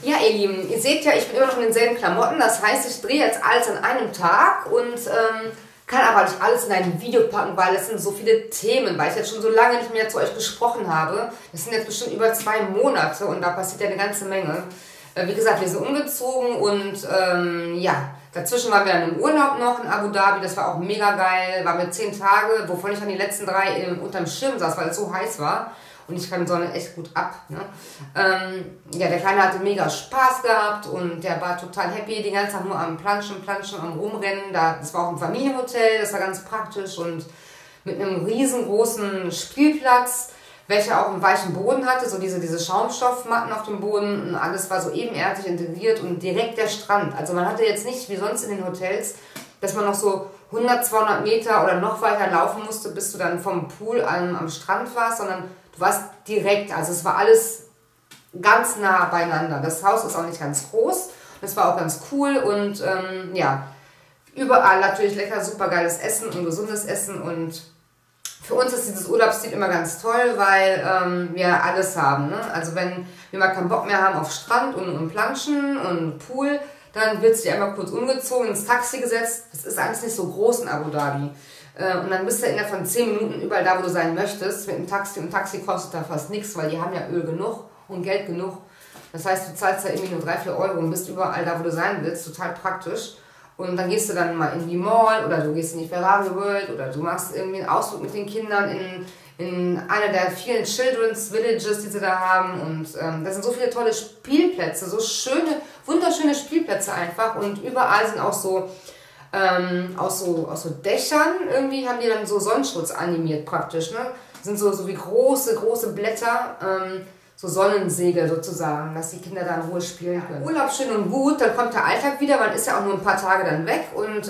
Ja, ihr Lieben, ihr seht ja, ich bin immer noch in denselben Klamotten. Das heißt, ich drehe jetzt alles an einem Tag und kann aber nicht alles in ein Video packen, weil es sind so viele Themen, weil ich jetzt schon so lange nicht mehr zu euch gesprochen habe. Das sind jetzt bestimmt über 2 Monate und da passiert ja eine ganze Menge. Wie gesagt, wir sind umgezogen und ja, dazwischen waren wir dann im Urlaub noch in Abu Dhabi. Das war auch mega geil. Waren wir 10 Tage, wovon ich dann die letzten 3 unterm Schirm saß, weil es so heiß war. Und ich kann Sonne echt gut ab. Ne? Ja, der Kleine hatte mega Spaß gehabt und der war total happy, den ganzen Tag nur am Planschen, am Rumrennen. Das war auch ein Familienhotel, das war ganz praktisch und mit einem riesengroßen Spielplatz, welcher auch einen weichen Boden hatte, so diese Schaumstoffmatten auf dem Boden und alles war so ebenerdig integriert und direkt der Strand. Also man hatte jetzt nicht wie sonst in den Hotels, dass man noch so 100, 200 Meter oder noch weiter laufen musste, bis du dann vom Pool am Strand warst, sondern du warst direkt, also es war alles ganz nah beieinander. Das Haus ist auch nicht ganz groß, das war auch ganz cool und ja, überall natürlich lecker, super geiles Essen und gesundes Essen und für uns ist dieses Urlaubsziel immer ganz toll, weil wir alles haben. Ne? Also wenn wir mal keinen Bock mehr haben auf Strand und Planschen und Pool, dann wird sich einmal kurz umgezogen, ins Taxi gesetzt. Das ist alles nicht so groß in Abu Dhabi. Und dann bist du innerhalb von 10 Minuten überall da, wo du sein möchtest, mit dem Taxi. Und Taxi kostet da fast nichts, weil die haben ja Öl genug und Geld genug. Das heißt, du zahlst da irgendwie nur 3, 4 Euro und bist überall da, wo du sein willst. Total praktisch. Und dann gehst du dann mal in die Mall oder du gehst in die Ferrari World oder du machst irgendwie einen Ausflug mit den Kindern in einer der vielen Children's Villages, die sie da haben. Und da sind so viele tolle Spielplätze, so schöne, wunderschöne Spielplätze einfach. Und überall sind auch so aus so Dächern irgendwie haben die dann so Sonnenschutz animiert praktisch, ne? Sind so wie große Blätter, so Sonnensegel sozusagen, dass die Kinder da in Ruhe spielen können. Urlaub schön und gut, dann kommt der Alltag wieder, man ist ja auch nur ein paar Tage dann weg und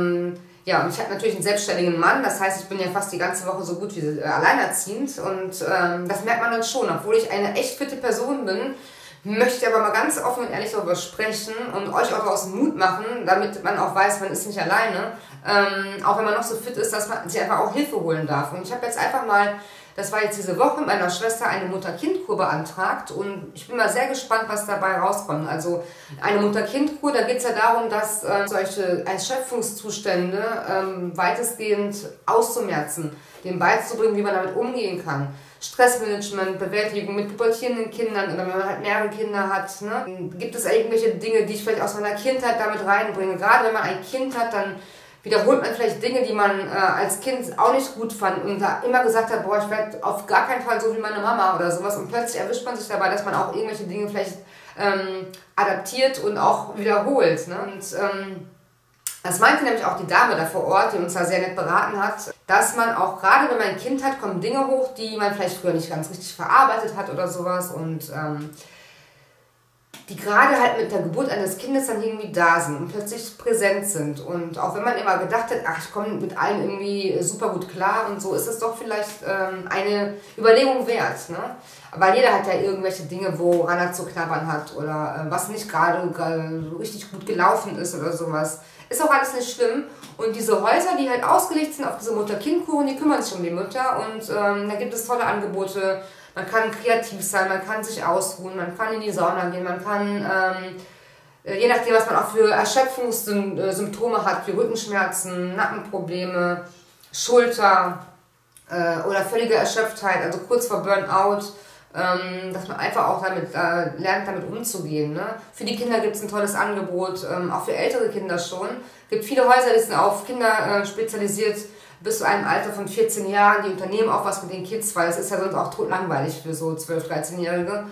ja, und ich habe natürlich einen selbstständigen Mann, das heißt, ich bin ja fast die ganze Woche so gut wie alleinerziehend und das merkt man dann schon, obwohl ich eine echt fitte Person bin, möchte aber mal ganz offen und ehrlich darüber sprechen und euch auch aus dem Mut machen, damit man auch weiß, man ist nicht alleine. Auch wenn man noch so fit ist, dass man sich einfach auch Hilfe holen darf. Und ich habe jetzt einfach mal, das war jetzt diese Woche, mit meiner Schwester eine Mutter-Kind-Kur beantragt und ich bin mal sehr gespannt, was dabei rauskommt. Also eine Mutter-Kind-Kur, da geht es ja darum, dass solche Erschöpfungszustände weitestgehend auszumerzen, denen beizubringen, wie man damit umgehen kann. Stressmanagement, Bewältigung mit pubertierenden Kindern oder wenn man halt mehrere Kinder hat. Ne? Gibt es irgendwelche Dinge, die ich vielleicht aus meiner Kindheit damit reinbringe? Gerade wenn man ein Kind hat, dann wiederholt man vielleicht Dinge, die man als Kind auch nicht gut fand und da immer gesagt hat, boah, ich werde auf gar keinen Fall so wie meine Mama oder sowas und plötzlich erwischt man sich dabei, dass man auch irgendwelche Dinge vielleicht adaptiert und auch wiederholt. Ne? Und das meinte nämlich auch die Dame da vor Ort, die uns da sehr nett beraten hat, dass man auch gerade, wenn man ein Kind hat, kommen Dinge hoch, die man vielleicht früher nicht ganz richtig verarbeitet hat oder sowas und die gerade halt mit der Geburt eines Kindes dann irgendwie da sind und plötzlich präsent sind. Und auch wenn man immer gedacht hat, ach, ich komme mit allen irgendwie super gut klar und so, ist es doch vielleicht eine Überlegung wert. Ne? Weil jeder hat ja irgendwelche Dinge, woran er zu knabbern hat oder was nicht gerade richtig gut gelaufen ist oder sowas. Ist auch alles nicht schlimm. Und diese Häuser, die halt ausgelegt sind auf diese Mutter-Kind-Kuren, die kümmern sich um die Mütter und da gibt es tolle Angebote. Man kann kreativ sein, man kann sich ausruhen, man kann in die Sauna gehen, man kann, je nachdem, was man auch für Erschöpfungssymptome hat, wie Rückenschmerzen, Nackenprobleme, Schulter oder völlige Erschöpftheit, also kurz vor Burnout, dass man einfach auch damit lernt, damit umzugehen. Ne? Für die Kinder gibt es ein tolles Angebot, auch für ältere Kinder schon. Es gibt viele Häuser, die sind auf Kinder spezialisiert, bis zu einem Alter von 14 Jahren, die unternehmen auch was mit den Kids, weil es ist ja sonst auch totlangweilig für so 12-, 13-Jährige.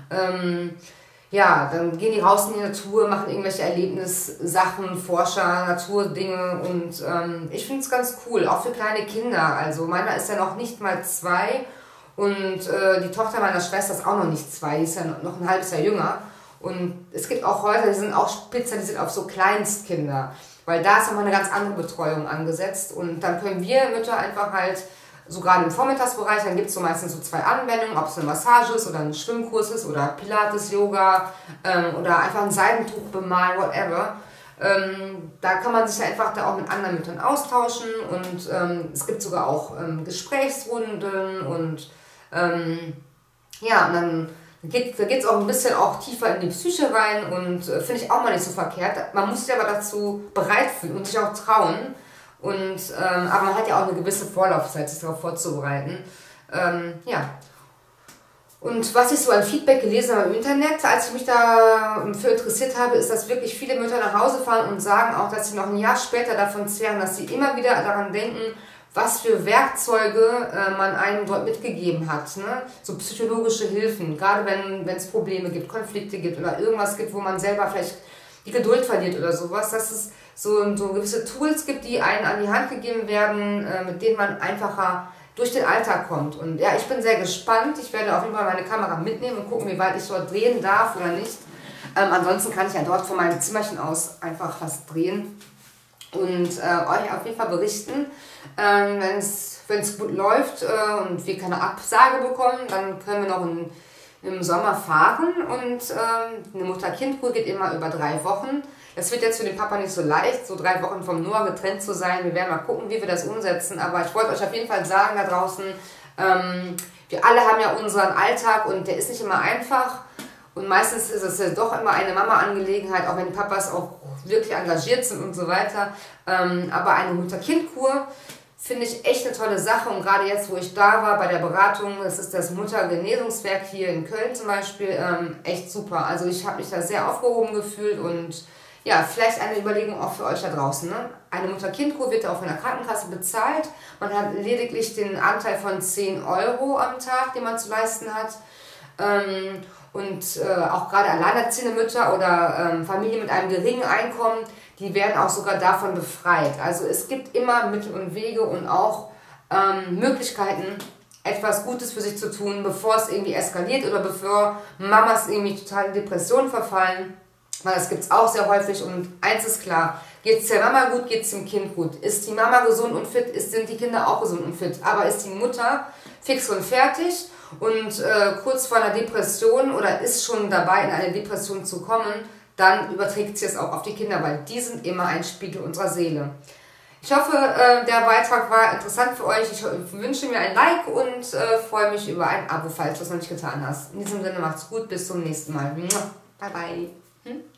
Ja, dann gehen die raus in die Natur, machen irgendwelche Erlebnissachen, Forscher, Naturdinge und ich finde es ganz cool, auch für kleine Kinder. Also meiner ist ja noch nicht mal 2 und die Tochter meiner Schwester ist auch noch nicht 2, die ist ja noch ein halbes Jahr jünger. Und es gibt auch Häuser, die sind auch spezialisiert auf so Kleinstkinder. Weil da ist nochmal eine ganz andere Betreuung angesetzt und dann können wir Mütter einfach halt, so gerade im Vormittagsbereich, dann gibt es so meistens so 2 Anwendungen, ob es eine Massage ist oder ein Schwimmkurs ist oder Pilates, Yoga oder einfach ein Seidentuch bemalen, whatever. Da kann man sich einfach da auch mit anderen Müttern austauschen und es gibt sogar auch Gesprächsrunden und ja, und dann Da geht's auch ein bisschen auch tiefer in die Psyche rein und finde ich auch mal nicht so verkehrt. Man muss sich aber dazu bereit fühlen und sich auch trauen. Und, aber man hat ja auch eine gewisse Vorlaufzeit, sich darauf vorzubereiten. Ja. Und was ich so an Feedback gelesen habe im Internet, als ich mich dafür interessiert habe, ist, dass wirklich viele Mütter nach Hause fahren und sagen auch, dass sie noch ein Jahr später davon zehren, dass sie immer wieder daran denken, was für Werkzeuge man einem dort mitgegeben hat. Ne? So psychologische Hilfen, gerade wenn es Probleme gibt, Konflikte gibt oder irgendwas gibt, wo man selber vielleicht die Geduld verliert oder sowas, dass es so gewisse Tools gibt, die einem an die Hand gegeben werden, mit denen man einfacher durch den Alltag kommt. Und ja, ich bin sehr gespannt. Ich werde auf jeden Fall meine Kamera mitnehmen und gucken, wie weit ich dort drehen darf oder nicht. Ansonsten kann ich ja dort von meinem Zimmerchen aus einfach was drehen und euch auf jeden Fall berichten. Wenn es gut läuft und wir keine Absage bekommen, dann können wir noch im Sommer fahren und eine Mutter-Kind-Kur geht immer über 3 Wochen. Das wird jetzt für den Papa nicht so leicht, so 3 Wochen vom Noah getrennt zu sein. Wir werden mal gucken, wie wir das umsetzen. Aber ich wollte euch auf jeden Fall sagen da draußen, wir alle haben ja unseren Alltag und der ist nicht immer einfach. Und meistens ist es ja doch immer eine Mama-Angelegenheit, auch wenn die Papas auch wirklich engagiert sind und so weiter. Aber eine Mutter-Kind-Kur finde ich echt eine tolle Sache. Und gerade jetzt, wo ich da war bei der Beratung, das ist das Muttergenesungswerk hier in Köln zum Beispiel, echt super. Also ich habe mich da sehr aufgehoben gefühlt und ja, vielleicht eine Überlegung auch für euch da draußen. Ne? Eine Mutter-Kind-Kur wird auch von der Krankenkasse bezahlt. Man hat lediglich den Anteil von 10 Euro am Tag, den man zu leisten hat. Auch gerade alleinerziehende Mütter oder Familien mit einem geringen Einkommen, die werden auch sogar davon befreit. Also es gibt immer Mittel und Wege und auch Möglichkeiten, etwas Gutes für sich zu tun, bevor es irgendwie eskaliert oder bevor Mamas irgendwie total in Depressionen verfallen. Weil das gibt es auch sehr häufig und eins ist klar, geht es der Mama gut, geht es dem Kind gut. Ist die Mama gesund und fit, sind die Kinder auch gesund und fit. Aber ist die Mutter fix und fertig und kurz vor einer Depression oder ist schon dabei, in eine Depression zu kommen, dann überträgt sie es auch auf die Kinder, weil die sind immer ein Spiegel unserer Seele. Ich hoffe, der Beitrag war interessant für euch. Ich wünsche mir ein Like und freue mich über ein Abo, falls du es noch nicht getan hast. In diesem Sinne, macht's gut, bis zum nächsten Mal. Bye, bye.